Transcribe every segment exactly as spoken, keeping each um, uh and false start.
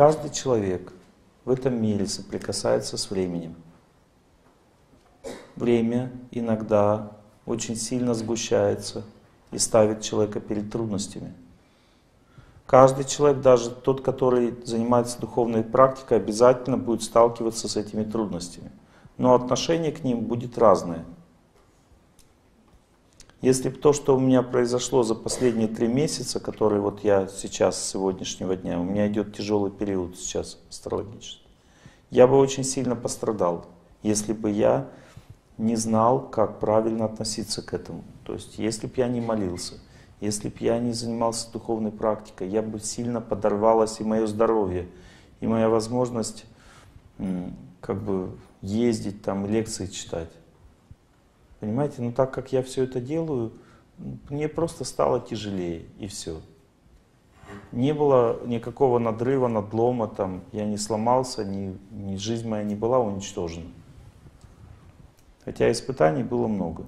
Каждый человек в этом мире соприкасается с временем. Время иногда очень сильно сгущается и ставит человека перед трудностями. Каждый человек, даже тот, который занимается духовной практикой, обязательно будет сталкиваться с этими трудностями. Но отношение к ним будет разное. Если бы то, что у меня произошло за последние три месяца, которые вот я сейчас, с сегодняшнего дня, у меня идет тяжелый период сейчас астрологический, я бы очень сильно пострадал, если бы я не знал, как правильно относиться к этому. То есть, если бы я не молился, если бы я не занимался духовной практикой, я бы сильно подорвалось и мое здоровье, и моя возможность как бы ездить, там, лекции читать. Понимаете, но так как я все это делаю, мне просто стало тяжелее, и все. Не было никакого надрыва, надлома, там, я не сломался, ни, ни жизнь моя не была уничтожена. Хотя испытаний было много.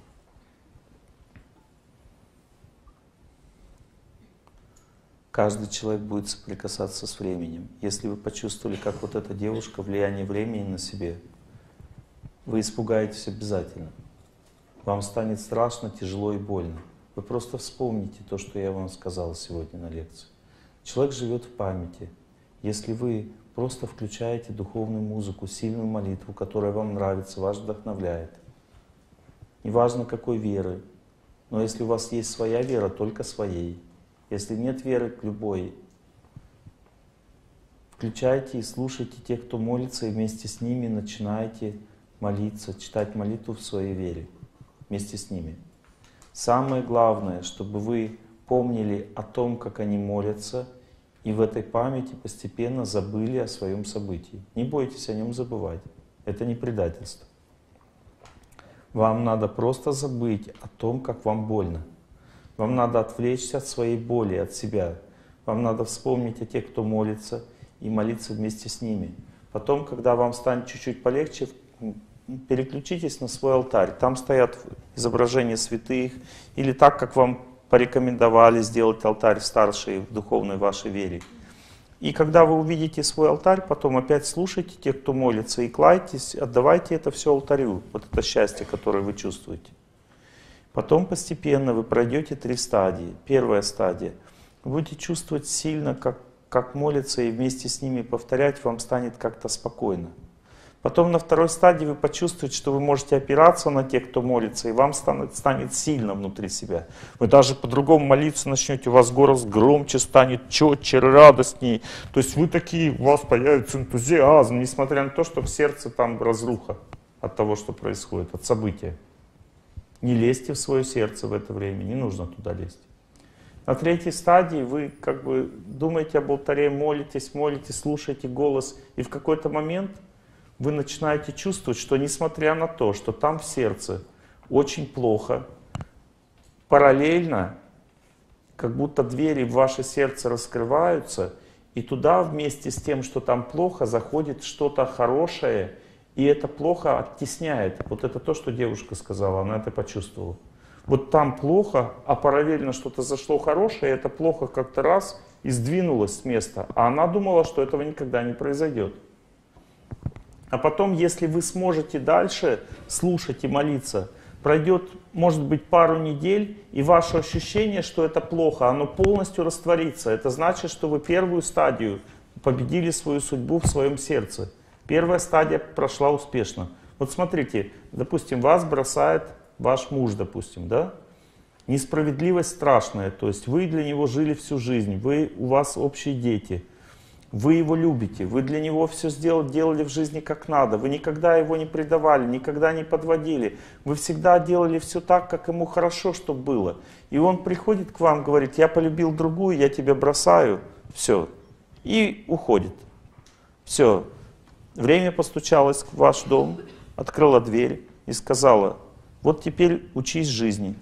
Каждый человек будет соприкасаться с временем. Если вы почувствовали, как вот эта девушка, влияние времени на себе, вы испугаетесь обязательно. Вам станет страшно, тяжело и больно. Вы просто вспомните то, что я вам сказал сегодня на лекции. Человек живет в памяти. Если вы просто включаете духовную музыку, сильную молитву, которая вам нравится, вас вдохновляет. Неважно какой веры, но если у вас есть своя вера, только своей. Если нет веры, к любой. Включайте и слушайте тех, кто молится, и вместе с ними начинайте молиться, читать молитву в своей вере. Вместе с ними. Самое главное, чтобы вы помнили о том, как они молятся, и в этой памяти постепенно забыли о своем событии. Не бойтесь о нем забывать. Это не предательство. Вам надо просто забыть о том, как вам больно. Вам надо отвлечься от своей боли, от себя. Вам надо вспомнить о тех, кто молится, и молиться вместе с ними. Потом, когда вам станет чуть-чуть полегче, переключитесь на свой алтарь. Там стоят изображения святых. Или так, как вам порекомендовали сделать алтарь в старшей, в духовной вашей вере. И когда вы увидите свой алтарь, потом опять слушайте тех, кто молится, и клайтесь, отдавайте это все алтарю. Вот это счастье, которое вы чувствуете. Потом постепенно вы пройдете три стадии. Первая стадия. Вы будете чувствовать сильно, как, как молятся, и вместе с ними повторять вам станет как-то спокойно. Потом на второй стадии вы почувствуете, что вы можете опираться на тех, кто молится, и вам станет, станет сильно внутри себя. Вы даже по-другому молиться начнете, у вас голос громче станет, четче, радостнее. То есть вы такие, у вас появится энтузиазм, несмотря на то, что в сердце там разруха от того, что происходит, от события. Не лезьте в свое сердце в это время, не нужно туда лезть. На третьей стадии вы как бы думаете об алтаре, молитесь, молитесь, слушаете голос, и в какой-то момент вы начинаете чувствовать, что несмотря на то, что там в сердце очень плохо, параллельно, как будто двери в ваше сердце раскрываются, и туда вместе с тем, что там плохо, заходит что-то хорошее, и это плохо оттесняет. Вот это то, что девушка сказала, она это почувствовала. Вот там плохо, а параллельно что-то зашло хорошее, и это плохо как-то раз и сдвинулось с места. А она думала, что этого никогда не произойдет. А потом, если вы сможете дальше слушать и молиться, пройдет, может быть, пару недель, и ваше ощущение, что это плохо, оно полностью растворится. Это значит, что вы первую стадию победили свою судьбу в своем сердце. Первая стадия прошла успешно. Вот смотрите, допустим, вас бросает ваш муж, допустим, да? Несправедливость страшная, то есть вы для него жили всю жизнь, вы, у вас общие дети. Вы его любите, вы для него все сделали, делали в жизни как надо, вы никогда его не предавали, никогда не подводили, вы всегда делали все так, как ему хорошо, чтобы было. И он приходит к вам, говорит, я полюбил другую, я тебя бросаю, все, и уходит. Все, время постучалось в ваш дом, открыла дверь и сказала, вот теперь учись жизни.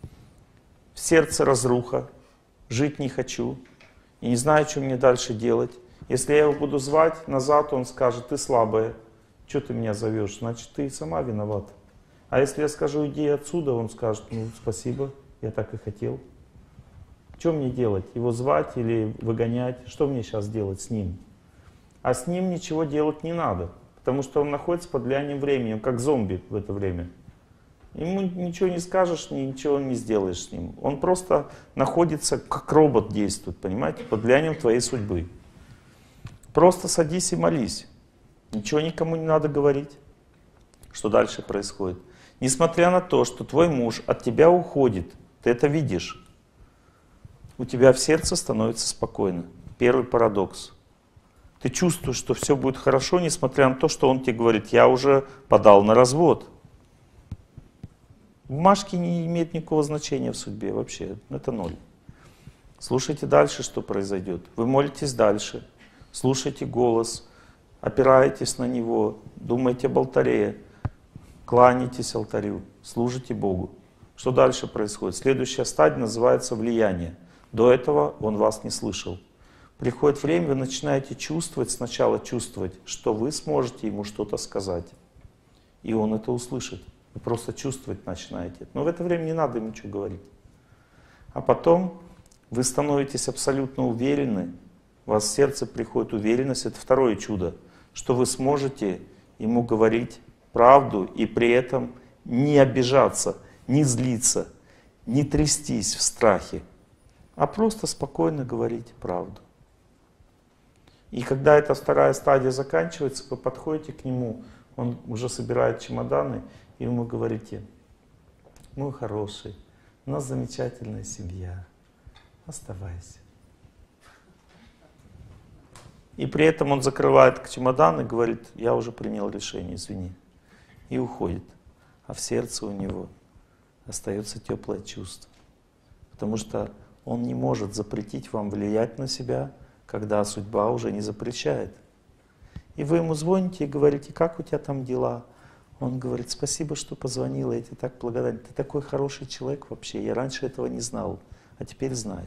В сердце разруха, жить не хочу, и не знаю, что мне дальше делать. Если я его буду звать назад, он скажет, ты слабая, что ты меня зовешь, значит, ты сама виновата. А если я скажу, иди отсюда, он скажет, ну, спасибо, я так и хотел. Что мне делать? Его звать или выгонять? Что мне сейчас делать с ним? А с ним ничего делать не надо, потому что он находится под влиянием времени, он как зомби в это время. Ему ничего не скажешь, ничего не сделаешь с ним. Он просто находится, как робот действует, понимаете, под влиянием твоей судьбы. Просто садись и молись. Ничего никому не надо говорить. Что дальше происходит? Несмотря на то, что твой муж от тебя уходит, ты это видишь, у тебя в сердце становится спокойно. Первый парадокс. Ты чувствуешь, что все будет хорошо, несмотря на то, что он тебе говорит, я уже подал на развод. Бумажки не имеют никакого значения в судьбе вообще. Это ноль. Слушайте дальше, что произойдет. Вы молитесь дальше. Слушайте голос. Опираетесь на него. Думайте об алтаре. Кланяйтесь алтарю. Служите Богу. Что дальше происходит? Следующая стадия называется влияние. До этого он вас не слышал. Приходит время, вы начинаете чувствовать, сначала чувствовать, что вы сможете ему что-то сказать. И он это услышит. Вы просто чувствовать начинаете. Но в это время не надо ему ничего говорить. А потом вы становитесь абсолютно уверены, у вас в сердце приходит уверенность, это второе чудо, что вы сможете ему говорить правду и при этом не обижаться, не злиться, не трястись в страхе, а просто спокойно говорить правду. И когда эта вторая стадия заканчивается, вы подходите к нему, он уже собирает чемоданы, и вы ему говорите: мой хороший, у нас замечательная семья, оставайся. И при этом он закрывает чемодан и говорит: я уже принял решение, извини. И уходит. А в сердце у него остается теплое чувство. Потому что он не может запретить вам влиять на себя, когда судьба уже не запрещает. И вы ему звоните и говорите: как у тебя там дела? Он говорит: спасибо, что позвонила, я тебе так благодарен. Ты такой хороший человек вообще, я раньше этого не знал, а теперь знаю.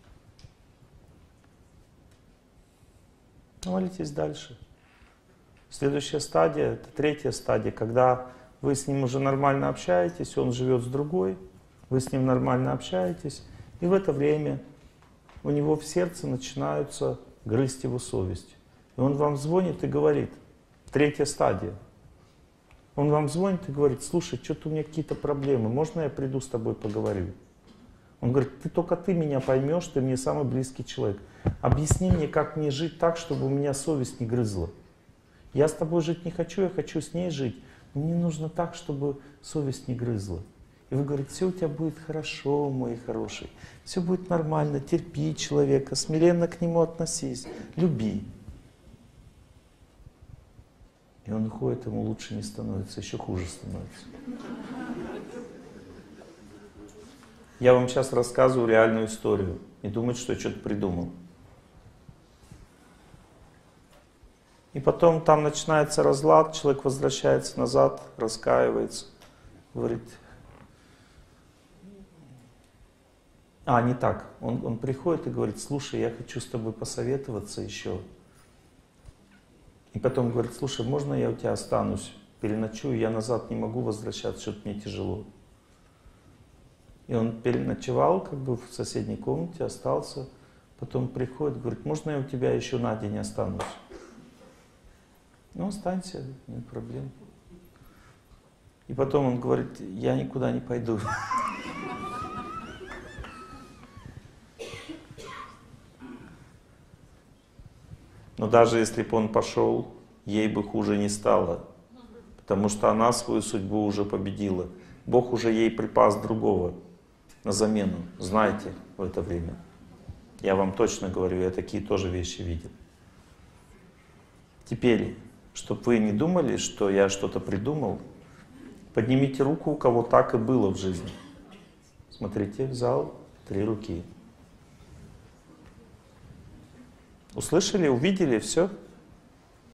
Молитесь дальше. Следующая стадия, это третья стадия, когда вы с ним уже нормально общаетесь, он живет с другой, вы с ним нормально общаетесь, и в это время у него в сердце начинаются грызть его совесть. И он вам звонит и говорит, третья стадия, он вам звонит и говорит: слушай, что-то у меня какие-то проблемы, можно я приду с тобой поговорю? Он говорит: ты только ты меня поймешь, ты мне самый близкий человек. Объясни мне, как мне жить так, чтобы у меня совесть не грызла. Я с тобой жить не хочу, я хочу с ней жить. Но мне нужно так, чтобы совесть не грызла. И вы говорите: все у тебя будет хорошо, мой хороший. Все будет нормально, терпи человека, смиренно к нему относись, люби. И он уходит, ему лучше не становится, еще хуже становится. Я вам сейчас рассказываю реальную историю. Не думайте, что я что-то придумал. И потом там начинается разлад, человек возвращается назад, раскаивается, говорит... А, не так. Он, он приходит и говорит: слушай, я хочу с тобой посоветоваться еще. И потом говорит: слушай, можно я у тебя останусь, переночую, я назад не могу возвращаться, что-то мне тяжело. И он переночевал как бы в соседней комнате, остался. Потом приходит, говорит: можно я у тебя еще на день останусь? Ну, останься, нет проблем. И потом он говорит: я никуда не пойду. Но даже если бы он пошел, ей бы хуже не стало. Потому что она свою судьбу уже победила. Бог уже ей припас другого на замену. Знаете в это время. Я вам точно говорю, я такие тоже вещи видел. Теперь, чтобы вы не думали, что я что-то придумал, поднимите руку, у кого так и было в жизни. Смотрите в зал, три руки. Услышали, увидели, все?